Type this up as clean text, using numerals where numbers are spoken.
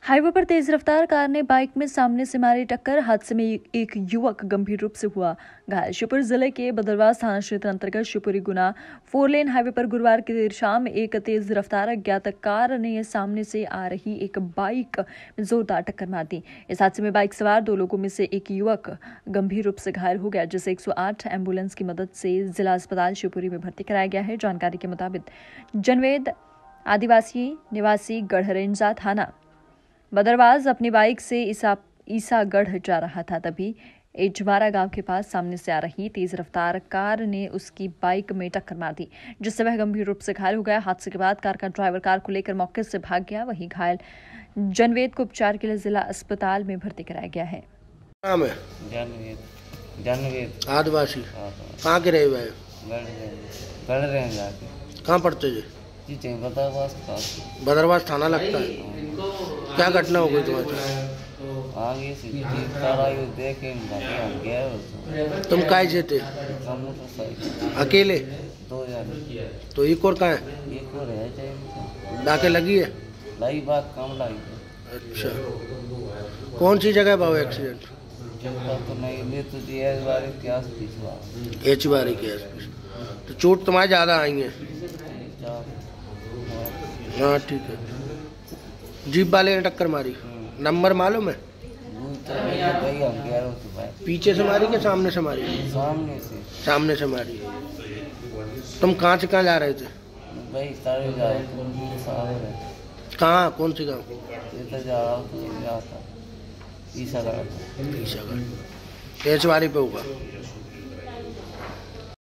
Highway पर तेज रफ्तार car ने बाइक में सामने से मारी टक्कर। हादसे में एक युवक गंभीर रूप से हुआ घायल। शिवपुरी जिले के बदरवास थाना क्षेत्र अंतर्गत शिवपुरी गुना 4 लेन हाईवे पर गुरुवार की देर शाम एक तेज रफ्तार अज्ञात कार ने सामने से आ रही एक बाइक में जोरदार टक्कर मार दी। इस हादसे में बाइक सवार 2 लोगों में से एक युवक गंभीर रूप से घायल हो गया, जिसे 108 एम्बुलेंस की मदद से जिला अस्पताल शिवपुरी में भर्ती कराया गया है। जानकारी के मुताबिक जनवेद आदिवासी निवासी गढ़रेंजा थाना बदरवास अपनी बाइक से ईसागढ़ जा रहा था, तभी एजवारा गांव के पास सामने से आ रही तेज रफ्तार कार ने उसकी बाइक में टक्कर मार दी, जिससे वह गंभीर रूप से घायल हो गया। हादसे के बाद कार का ड्राइवर कार को लेकर मौके से भाग गया। वहीं घायल जनवेद को उपचार के लिए जिला अस्पताल में भर्ती कराया गया है। नाम है जनवेद आदिवासी। कहाँ के रहे हुए? कहाँ पढ़ते जी? बदरवास थाना लगता है। क्या घटना हो गई तुम्हारे? तुम काय से थे? अकेले? तो एक और कहाँ है? डाके लगी है? बात कम लगी। अच्छा, कौन सी जगह भाव एक्सीडेंट? एचवारी के आसपास। तो चोट तुम्हारे ज्यादा आई है? हाँ ठीक है। जीप वाले ने टक्कर मारी, नंबर मालूम है? पीछे से मारी कि सामने से मारी? सामने से मारी। तुम कहाँ से कहाँ जा रहे थे? कहाँ, कौन सी गाँव? ईसागढ़। एचवारी पे होगा।